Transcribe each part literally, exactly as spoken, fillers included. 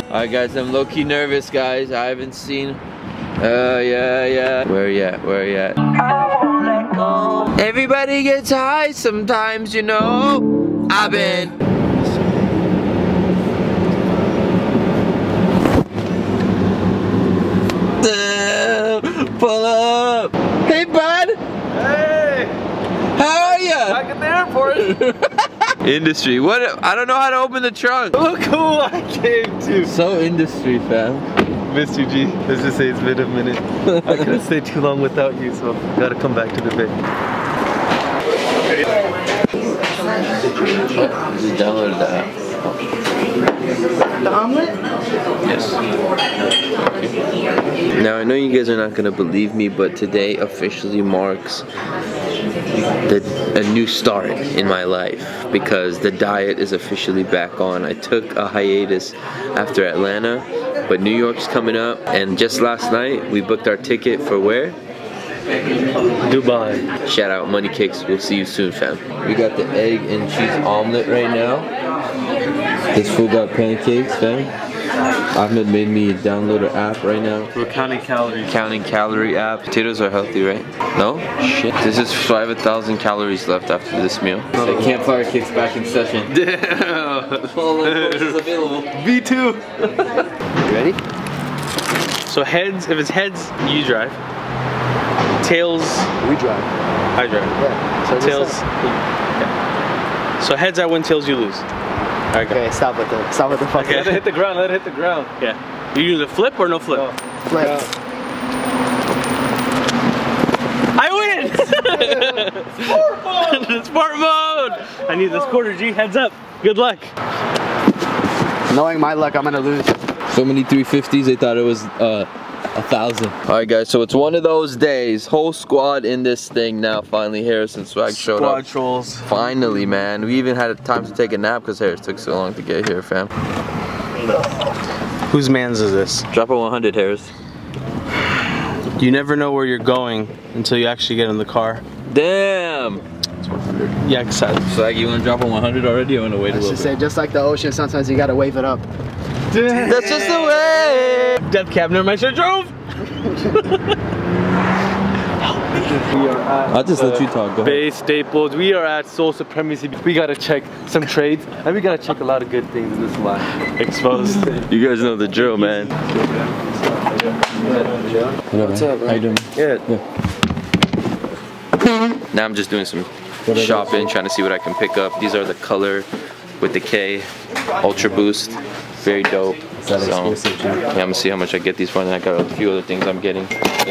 Alright guys, I'm low-key nervous guys. I haven't seen Uh yeah yeah Where you at? Where you at? Everybody gets high sometimes, you know. I've been pull up. Hey bud. Hey. How are ya? Back at the airport. Industry. What? I don't know how to open the trunk. Look who I came to. So industry, fam. Mister G. Let's just say it's been a minute. I couldn't stay too long without you, so gotta come back to the bay. Just downloaded the app. The omelet? Yes. Now I know you guys are not gonna believe me, but today officially marks the, a new start in my life because the diet is officially back on. I took a hiatus after Atlanta, but New York's coming up, and just last night we booked our ticket for where? Dubai. Shout out Money Cakes. We'll see you soon, fam. We got the egg and cheese omelet right now. This fool got pancakes, fam. Ahmed made me download an app right now. We're counting calories. Counting calorie app. Potatoes are healthy, right? No? Shit. This is five thousand calories left after this meal. The campfire kicks back in session. Damn. All is available. B two. You ready? So heads, if it's heads, you drive. Tails, We drive. I drive. Yeah. So Tails. Yeah. So heads I win, tails you lose. Alright, go. Okay, stop with the stop with the fucking. Okay. Let it hit the ground. Let it hit the ground. Yeah. You use a flip or no flip? No. Flip. I win! Sport mode! Sport mode! I need this quarter G. Heads up. Good luck. Knowing my luck, I'm gonna lose. So many three fifties, they thought it was uh, a thousand. Alright guys, so it's one of those days. Whole squad in this thing now. Finally Harrison Swag showed Squad up. trolls. Finally, man. We even had time to take a nap because Harris took so long to get here, fam. Whose man's is this? Drop a one hundred, Harris. You never know where you're going until you actually get in the car. Damn! Yeah, excited. Swag, you want to drop a one hundred already? I want to wait a Let's little just bit. say, just like the ocean, sometimes you gotta wave it up. That's just the way! Death cab, never mind, I should've drove! I'll just let you talk, go ahead. Bay Staples, we are at Soul Supremacy. We gotta check some trades, and we gotta check a lot of good things in this line. Exposed. You guys know the drill, man. What's up, bro? How you doing? Yeah. Now I'm just doing some shopping, trying to see what I can pick up. These are the color with the K, Ultra Boost, very dope. So, yeah, I'm gonna see how much I get these for, and then I got a few other things I'm getting.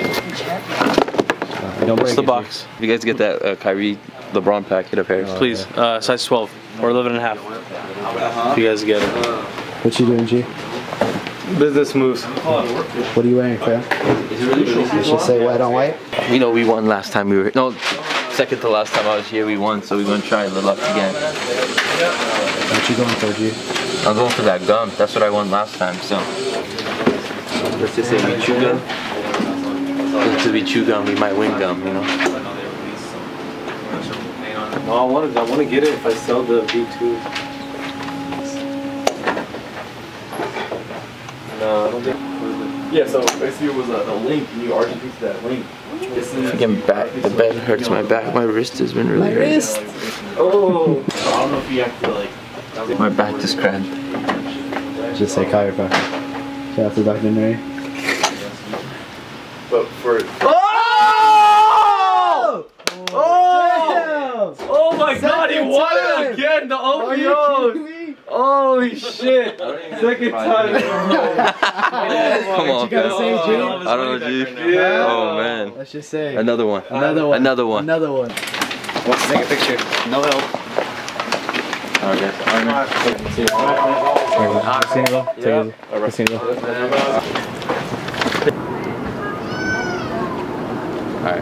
What's the box? If you guys get that uh, Kyrie LeBron pack, hit up Harris. Please, uh, size twelve or eleven and a half. If you guys get it. What you doing, G? Business moves. What are you wearing, fam? Let's just say white on white. You know, we won last time we were no second to last time I was here. We won, so we're gonna try the luck again. What you going for, G? I'm going for that gum. That's what I won last time. So let's just say we chew gum. Until we chew gum, we might win gum. You know. No, I want to. I want to get it if I sell the B two. No, I don't think. Yeah, so basically it was a, a link, and you R G B to that link. Freaking back, the bed hurts my back. My wrist has been really hurting. Wrist. Oh. I don't know if you have to like. My back just cramped. Just say chiropractor. Shout out to Doctor Nuri. But for. Oh! Oh! Oh my God! He won it again. The O P Os. Holy shit! Second time. Come on, What you gotta fam. say, G? I don't know, G. Yeah. Oh man. Let's just say. Another one. Another one. Another one. Another one. Wants to take a picture. No help. Okay. Casino. Take a casino. Alright.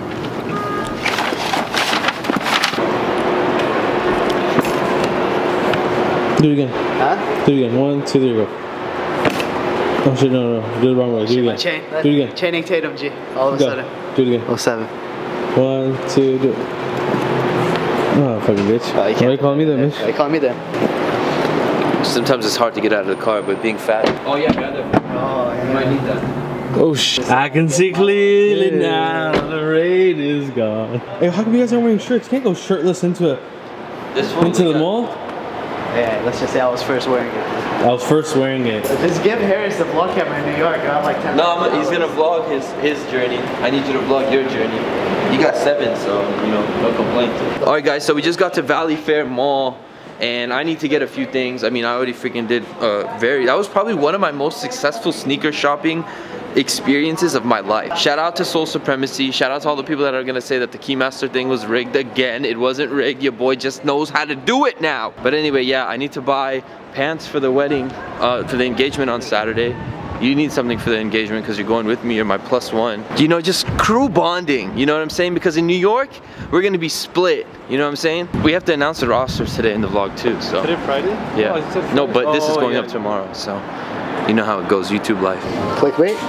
Do it again. Huh? Do it again. One, two, three, go. Oh shit, no, no, no. Do it the wrong way. Do it again. Chain. Do it again. Channing Tatum, G. All of a Go. sudden. Do it again. Oh seven. One, two, do it. Oh, fucking bitch. Oh, you Why are you calling me that, bitch? They call me that. Sometimes it's hard to get out of the car, but being fat. Oh yeah, grab that. Oh yeah. You might need that. Oh shit. I can see clearly now. The rain is gone. Hey, how come you guys aren't wearing shirts? Can't go shirtless into a This one into the mall? Yeah, let's just say I was first wearing it. I was first wearing it. Just give Harris the vlog camera in New York. I have like ten. No, I'm, he's gonna vlog his his journey. I need you to vlog your journey. You got seven, so you know, no complaints. All right, guys. So we just got to Valley Fair Mall, and I need to get a few things. I mean, I already freaking did uh, very. That was probably one of my most successful sneaker shopping experiences of my life. Shout out to Soul Supremacy. Shout out to all the people that are gonna say that the Keymaster thing was rigged again. It wasn't rigged. Your boy just knows how to do it now. But anyway, yeah, I need to buy pants for the wedding, uh, for the engagement on Saturday. You need something for the engagement because you're going with me. You're my plus one. You know, just crew bonding. You know what I'm saying? Because in New York, we're gonna be split. You know what I'm saying? We have to announce the rosters today in the vlog too. So. Today Friday? Yeah. Oh, Friday. No, but this oh, is going yeah. up tomorrow. So, you know how it goes. YouTube live. Clickbait.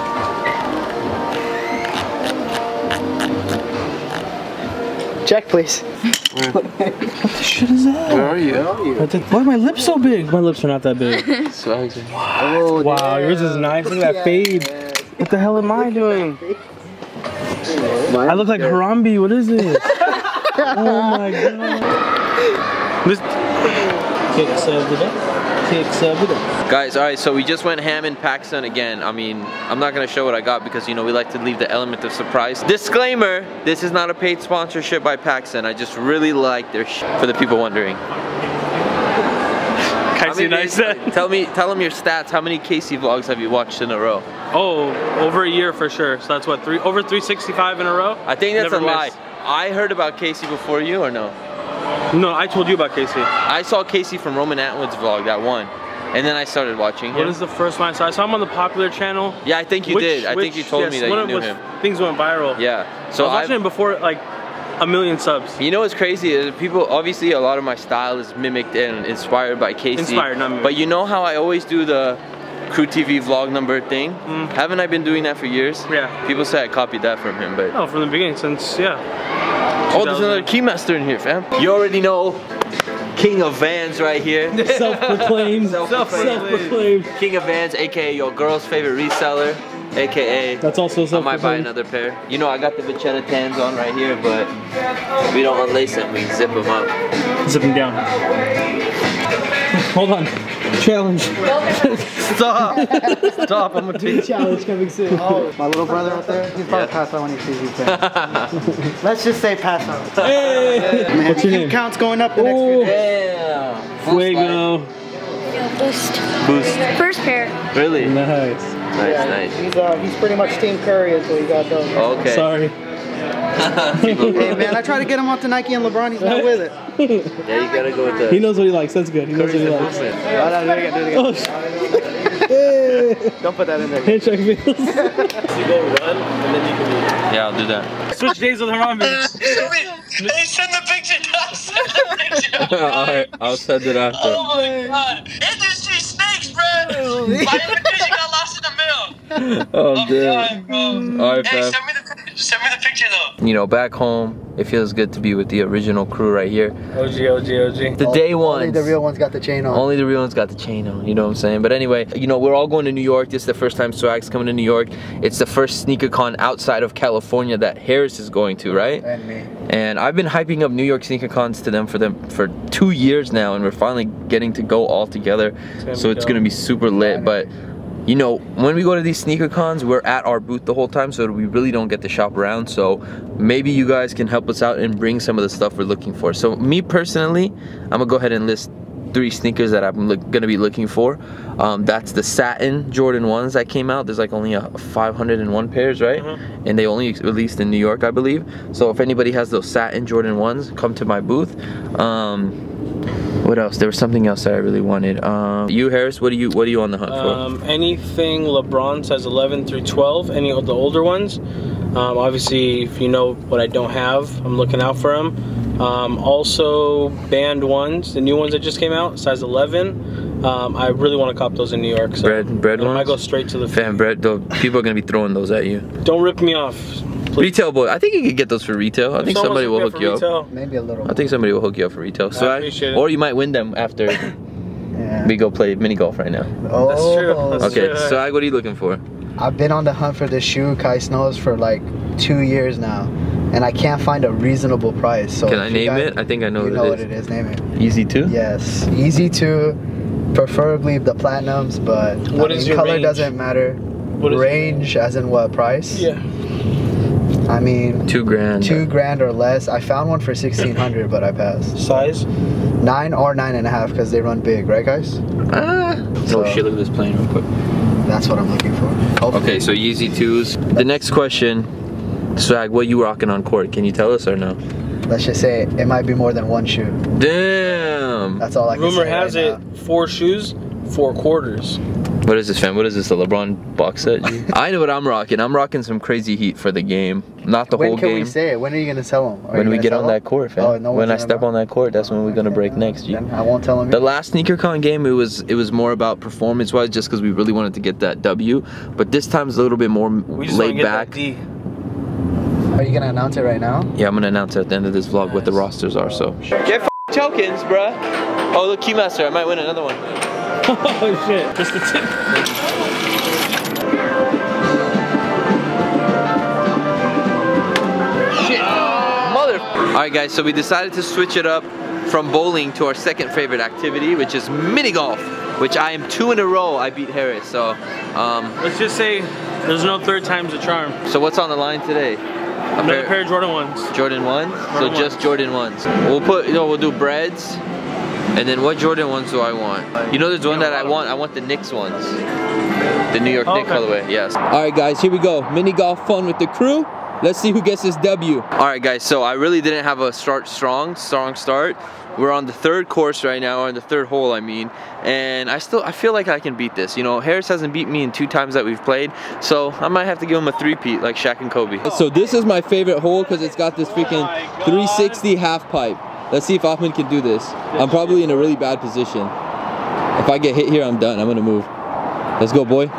Check, please. What the shit is that? Where are you? Where are you? Why are my lips so big? My lips are not that big. So, Oh, Wow, damn. yours is nice. Look at that fade. What the hell am I doing? I look like Harambe. What is this? Oh my god. This kicks of the day. Kicks of the day. guys, all right, so we just went ham in PacSun again. I mean, I'm not gonna show what I got because, you know, we like to leave the element of surprise. Disclaimer, this is not a paid sponsorship by PacSun. I just really like their sh for the people wondering. How many days- tell me, tell them your stats. How many Casey vlogs have you watched in a row? Oh, over a year for sure. So that's what, three over three sixty-five in a row? I think that's Never a lie. missed. I heard about Casey before you, or no? No, I told you about Casey. I saw Casey from Roman Atwood's vlog, that one. And then I started watching him. What is the first one I saw? I saw him on the popular channel. Yeah, I think you Which- did. I which- think you told yes, me that when you it knew was- him. Things went viral. Yeah. So So I was watching I've- him before like a million subs. You know what's crazy is people, obviously a lot of my style is mimicked and inspired by Casey. Inspired, not mimicked. But you know how I always do the Crew T V vlog number thing? Mm. Haven't I been doing that for years? Yeah. People say I copied that from him, but... Oh, from the beginning, since, yeah. Oh, there's another Keymaster in here, fam. You already know King of Vans right here. Self-proclaimed. Self-proclaimed. Self-proclaimed. King of Vans, aka your girl's favorite reseller, aka That's also I might buy self-proclaimed. another pair. You know, I got the Vachetta Tans on right here, but we don't unlace them, we zip them up. Zip him down. Hold on. Challenge. Stop! Stop, I'm gonna take Challenge coming soon. Oh, my little brother out there, he's probably passed out when he sees you. Let's just say pass out. Hey! Man, What's your keep name? counts going up the next Oh. few days. Damn! Fuego. Boost. Boost. First pair. Really? Nice, Nice. nice. He's uh, he's pretty much Team Curry until he got done. Okay. Sorry. Hey man, I try to get him onto Nike and LeBron. He's not with it. Yeah, you gotta go with the... He knows what he likes. That's good. He knows what he likes. Do it again, do it again. Oh, sh- Hey. Don't put that in there. Handshake feels. You go run, and then you can Yeah, I'll do that. Switch days with Harambe. Hey, send the picture. Send the picture. Alright, I'll send it after. Oh my god. Industry snakes, bro. My invitation got lost in the mail. Oh, I'm damn. dying, bro. Alright, Hey, fam. send me the send me the picture though. You know, back home, it feels good to be with the original crew right here. O G, O G, O G. The day ones. Only the real ones got the chain on. Only the real ones got the chain on, you know what I'm saying? But anyway, you know, we're all going to New York. This is the first time Swag's coming to New York. It's the first sneaker con outside of California that Harris is going to, right? And me. And I've been hyping up New York sneaker cons to them for them for two years now, and we're finally getting to go all together. So it's gonna be super lit. But you know, when we go to these sneaker cons, we're at our booth the whole time, so we really don't get to shop around. So maybe you guys can help us out and bring some of the stuff we're looking for. So me personally, I'm gonna go ahead and list three sneakers that I'm look, gonna be looking for. Um, that's the satin Jordan ones that came out. There's like only a five hundred and one pairs, right? Mm-hmm. And they only released in New York, I believe. So if anybody has those satin Jordan ones, come to my booth. Um, what else? There was something else that I really wanted. Um, you, Harris, what are you what are you on the hunt for? Um, anything LeBron size eleven through twelve, any of the older ones. Um, obviously, if you know what I don't have, I'm looking out for them. Um, also, band ones, the new ones that just came out, size eleven. Um, I really want to cop those in New York. So bread, bread I ones. might go straight to the Fam, bread. Though people are gonna be throwing those at you. Don't rip me off. Please. Retail boy, I think you could get those for retail. I If think someone somebody will wants hook to you pay for up. retail, Maybe a little. I think somebody will hook you up for retail. So I, appreciate it. or you might win them after. Yeah. we go play mini golf right now. Oh, That's true. That's Okay, true. Swag, what are you looking for? I've been on the hunt for this shoe, Kai Snows, for like two years now, and I can't find a reasonable price. So Can if I you name guys- it? I think I know you what know it what is. it is. Name it. Easy two? Yes, easy to, preferably the platinums, but What I is mean, your color range? doesn't matter. What is Range, as in what price? Yeah. I mean, Two grand. two grand or less. I found one for sixteen hundred, but I passed. Size? Nine or nine and a half, because they run big, right, guys? Ah. So- Oh shit, look at this plane real quick. That's what I'm looking for. Hopefully. Okay, so Yeezy twos. The next question, Swag, what you rocking on court? Can you tell us or no? Let's just say it might be more than one shoe. Damn. That's all I can Rumor say has right it now. four shoes, four quarters. What is this, fam? What is this, a LeBron box set? I know what I'm rocking. I'm rocking some crazy heat for the game. Not the When whole can game. we say it? When are you gonna tell them? When we get on that court, fam. Oh, no when one's I gonna step know? on that court, that's when we're gonna break next, G. Then I won't tell them. The last SneakerCon game, it was it was more about performance-wise, just because we really wanted to get that W. But this time's a little bit more We just want to laid get back. that D. Are you gonna announce it right now? Yeah, I'm gonna announce at the end of this vlog what the rosters are. So get f tokens, bruh. Oh, look, Keymaster, I might win another one. Oh shit. Just the tip. Shit, mother. All right, guys. So we decided to switch it up from bowling to our second favorite activity, which is mini golf. Which I am two in a row. I beat Harris. So, um, Let's just say there's no third time's a charm. so what's on the line today? A Another pair- pair of Jordan ones. Jordan ones. So Jordan just ones. Jordan ones. We'll put, you know, we'll do breads. And then what Jordan ones do I want? You know, there's one that I want. I want the Knicks ones. The New York Oh, Knicks okay. colorway, yes. All right, guys, here we go. Mini golf fun with the crew. Let's see who gets this W. All right, guys, so I really didn't have a start strong, strong start. We're on the third course right now, or on the third hole, I mean. And I still, I feel like I can beat this. You know, Harris hasn't beat me in two times that we've played. So I might have to give him a three-peat like Shaq and Kobe. So this is my favorite hole because it's got this freaking three sixty half pipe. Let's see if Ahmed can do this. I'm probably in a really bad position. If I get hit here, I'm done. I'm gonna move. Let's go, boy.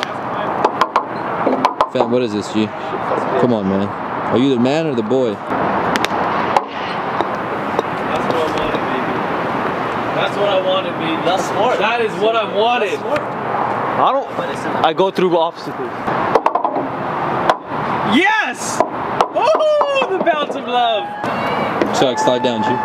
Fam, what is this, G? Come on, man. Are you the man or the boy? That's what I wanted, baby. That's smart. That is what I wanted. I don't. I go through obstacles. Yes! Oh, the bounce of love. So I slide down, G.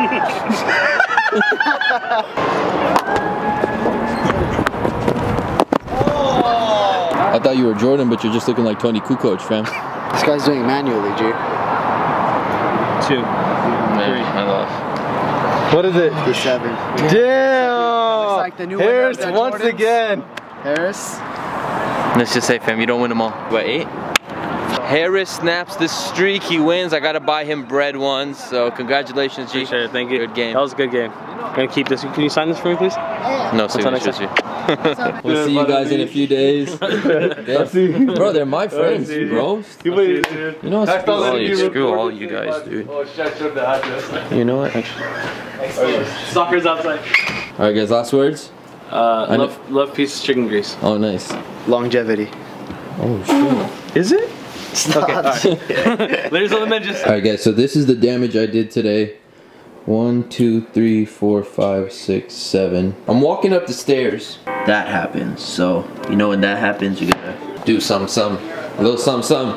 I thought you were Jordan, but you're just looking like Tony Kukoc, fam. This guy's doing it manually, G. Two. Man, I lost. What is it? fifty-seven. Damn! like the new winner Harris of the once Jordans. again. Harris. Let's just say, fam, you don't win them all. What, eight? Harris snaps the streak. He wins. I gotta buy him bread ones. So congratulations, G. Appreciate it. Thank you. Good game. That was a good game. I'm gonna keep this. Can you sign this for me, please? No Until next signature, G. We'll see you guys in a few days. Yeah. Bro, they're my friends, bro. You know what? Screw all you, screw all you guys, dude. You know what? Actually. Soccer's outside. All right, guys. Last words. Uh, I know- love, love piece of chicken grease. Oh, nice. Longevity. Oh shit. Is it? Okay. All right. Ladies and gentlemen, just. All right, guys. So this is the damage I did today. One, two, three, four, five, six, seven. I'm walking up the stairs. That happens. So you know when that happens, you gotta do some, some, a little some, some.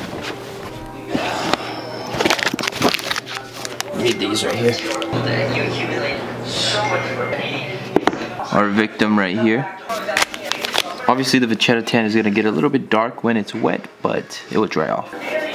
Need these right here. Our victim right here. Obviously the Vachetta tan is gonna get a little bit dark when it's wet, but it will dry off.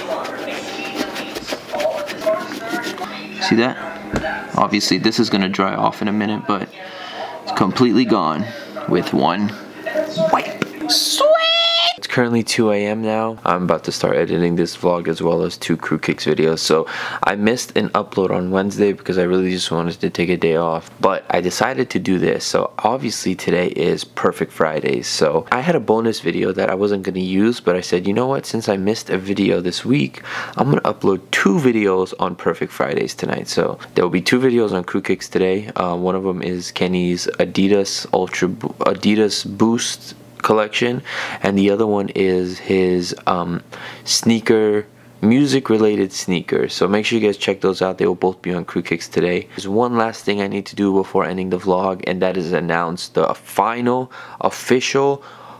See that? Obviously this is gonna dry off in a minute, but it's completely gone with one wipe. Sweet! It's currently two A M now. I'm about to start editing this vlog as well as two Crew Kicks videos. So I missed an upload on Wednesday because I really just wanted to take a day off. But I decided to do this. So obviously today is Perfect Fridays. So I had a bonus video that I wasn't going to use. But I said, you know what? Since I missed a video this week, I'm going to upload two videos on Perfect Fridays tonight. So there will be two videos on Crew Kicks today. Uh, one of them is Kenny's Adidas Ultra Adidas Boost collection, and the other one is his um, sneaker music related sneakers. So make sure you guys check those out. They will both be on Crew Kicks today. There's one last thing I need to do before ending the vlog, and that is announce the final official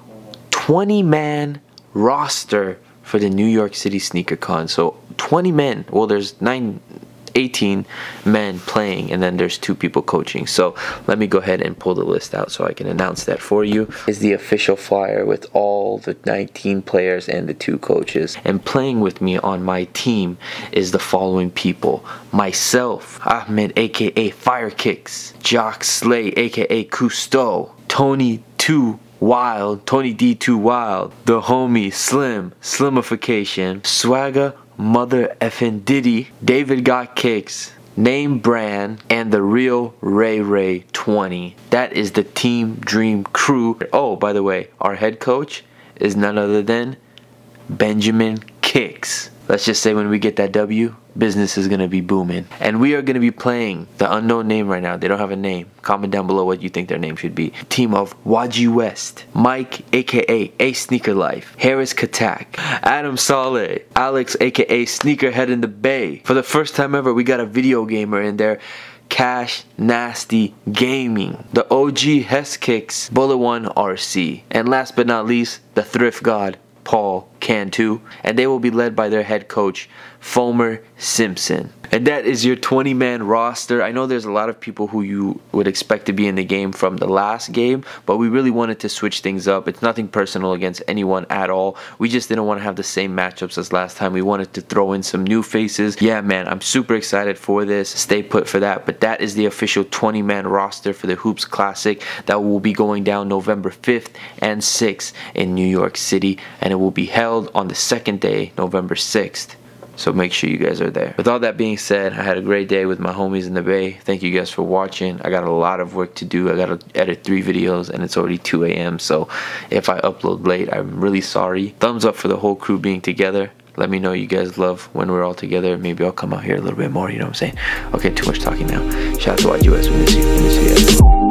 twenty man roster for the New York City Sneaker Con. So twenty men. Well, there's nine eighteen men playing, and then there's two people coaching. So let me go ahead and pull the list out so I can announce that for you. Is the official flyer with all the nineteen players and the two coaches. And playing with me on my team is the following people: myself, Ahmed aka Fire Kicks, Jock Slay aka Cousteau, Tony two Wild, Tony D two Wild, the homie Slim, Slimification, Swagger Mother effing Diddy, David Got Kicks, Name Brand, and the real Ray Ray twenty. That is the Team Dream crew. Oh, by the way, our head coach is none other than Benjamin Kicks. Let's just say when we get that W, business is going to be booming. And we are going to be playing the unknown name right now. They don't have a name. Comment down below what you think their name should be. Team of Waji West, Mike aka A Sneaker Life, Harris Katak, Adam Saleh, Alex aka Sneakerhead in the Bay. For the first time ever, we got a video gamer in there. Cash Nasty Gaming, the O G Hess Kicks, Bullet One R C, and last but not least, the Thrift God, Paul Cantu, and they will be led by their head coach, Fomer Simpson. And that is your twenty man roster. I know there's a lot of people who you would expect to be in the game from the last game, but we really wanted to switch things up. It's nothing personal against anyone at all. We just didn't want to have the same matchups as last time. We wanted to throw in some new faces. Yeah, man, I'm super excited for this. Stay put for that. But that is the official twenty man roster for the Hoops Classic that will be going down November fifth and sixth in New York City, and it will be held on the second day, November sixth. So make sure you guys are there. With all that being said, I had a great day with my homies in the Bay. Thank you guys for watching. I got a lot of work to do. I got to edit three videos and it's already two A M So if I upload late, I'm really sorry. Thumbs up for the whole crew being together. Let me know you guys love when we're all together. Maybe I'll come out here a little bit more, you know what I'm saying? Okay, too much talking now. Shout out to Y G S. We miss you. We miss you guys.